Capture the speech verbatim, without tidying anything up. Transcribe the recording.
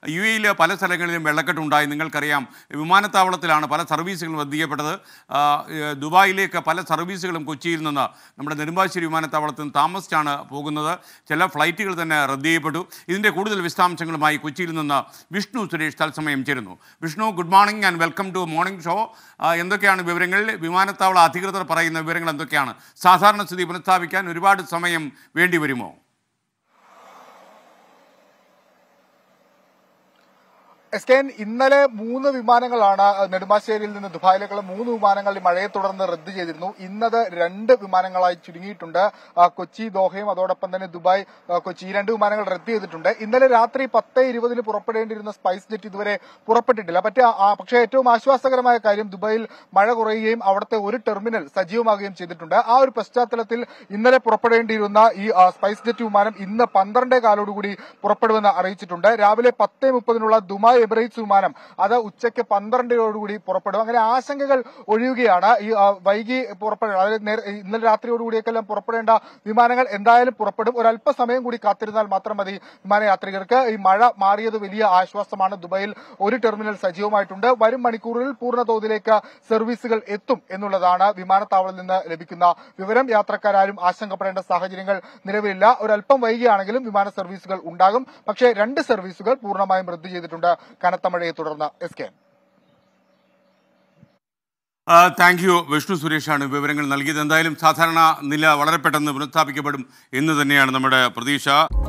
U എയിലെ പല സ്ഥലങ്ങളിലും വെള്ളക്കെട്ടുണ്ടായി. നിങ്ങൾക്കറിയാം, വിമാനത്താവളത്തിലാണ് പല സർവീസുകളും റദ്ദ് ദുബായിലേക്ക് പല സർവീസുകളും കൊച്ചിയിൽ നിന്ന് നമ്മുടെ നെടുമ്പാശ്ശേരി വിമാനത്താവളത്തിൽ നിന്ന് താമസിച്ചാണ് പോകുന്നത്. ചില ഫ്ലൈറ്റുകൾ തന്നെ റദ്ദ് ചെയ്യപ്പെട്ടു. ഇതിൻ്റെ കൂടുതൽ വിശദാംശങ്ങളുമായി കൊച്ചിയിൽ നിന്ന് വിഷ്ണു സുരേഷ് തത്സമയം ചേരുന്നു. Vishnu, good morning and welcome to morning show. എന്തൊക്കെയാണ് വിവരങ്ങൾ? വിമാനത്താവള അധികൃതർ പറയുന്ന വിവരങ്ങൾ എന്തൊക്കെയാണ്? സാധാരണ സ്ഥിതി പുനഃസ്ഥാപിക്കാൻ ഒരുപാട് സമയം വേണ്ടി വരുമോ? എസ് കെ എൻ, ഇന്നലെ മൂന്ന് വിമാനങ്ങളാണ് നെടുമ്പാശ്ശേരിയിൽ നിന്ന് ദുബായിലേക്കുള്ള മൂന്ന് വിമാനങ്ങൾ മഴയെ തുടർന്ന് റദ്ദ് ചെയ്തിരുന്നു. ഇന്നത് രണ്ട് വിമാനങ്ങളായി ചുരുങ്ങിയിട്ടുണ്ട്. കൊച്ചി ദോഹയും അതോടൊപ്പം തന്നെ ദുബായ് കൊച്ചി, ഈ രണ്ട് വിമാനങ്ങൾ റദ്ദ് ചെയ്തിട്ടുണ്ട്. ഇന്നലെ രാത്രി പത്ത് ഇരുപതിന് പുറപ്പെടേണ്ടിയിരുന്ന സ്പൈസ് ജെറ്റ് ഇതുവരെ പുറപ്പെട്ടിട്ടില്ല. പറ്റേ പക്ഷേ ഏറ്റവും ആശ്വാസകരമായ കാര്യം, ദുബായിൽ മഴ കുറയുകയും അവിടുത്തെ ഒരു ടെർമിനൽ സജീവമാകുകയും ചെയ്തിട്ടുണ്ട്. ആ ഒരു പശ്ചാത്തലത്തിൽ ഇന്നലെ പുറപ്പെടേണ്ടിയിരുന്ന ഈ സ്പൈസ് ജെറ്റ് വിമാനം ഇന്ന് പന്ത്രണ്ടേ കാലോടുകൂടി പുറപ്പെടുമെന്ന് അറിയിച്ചിട്ടുണ്ട്. രാവിലെ പത്തേ മുപ്പതിനുള്ള ദുബായ് എമിറേറ്റ്സ് വിമാനം അത് ഉച്ചയ്ക്ക് പന്ത്രണ്ടരയോടുകൂടി പുറപ്പെടും. അങ്ങനെ ആശങ്കകൾ ഒഴിയുകയാണ്. ഈ വൈകി പുറപ്പെടുക, അതായത് ഇന്നലെ രാത്രിയോടുകൂടിയൊക്കെല്ലാം പുറപ്പെടേണ്ട വിമാനങ്ങൾ എന്തായാലും പുറപ്പെടും. ഒരല്പസമയം കൂടി കാത്തിരുന്നാൽ മാത്രം മതി വിമാനയാത്രികർക്ക്. ഈ മഴ മാറിയത് വലിയ ആശ്വാസമാണ്. ദുബായിൽ ഒരു ടെർമിനൽ സജീവമായിട്ടുണ്ട്. വരും മണിക്കൂറിൽ പൂർണ്ണ തോതിലേക്ക് സർവീസുകൾ എത്തും എന്നുള്ളതാണ് വിമാനത്താവളത്തിൽ നിന്ന് ലഭിക്കുന്ന വിവരം. യാത്രക്കാരും ആശങ്കപ്പെടേണ്ട സാഹചര്യങ്ങൾ നിലവിലില്ല. ഒരല്പം വൈകിയാണെങ്കിലും വിമാന സർവീസുകൾ ഉണ്ടാകും. പക്ഷേ രണ്ട് സർവീസുകൾ പൂർണ്ണമായും റദ്ദ് ചെയ്തിട്ടുണ്ട് കനത്ത മഴയെ തുടർന്ന്. Yes okay thank you. Vishnu സുരേഷാണ് വിവരങ്ങൾ നൽകിയത്. എന്തായാലും സാധാരണ നില വളരെ പെട്ടെന്ന് പുനഃസ്ഥാപിക്കപ്പെടും എന്ന് തന്നെയാണ് നമ്മുടെ പ്രതീക്ഷ.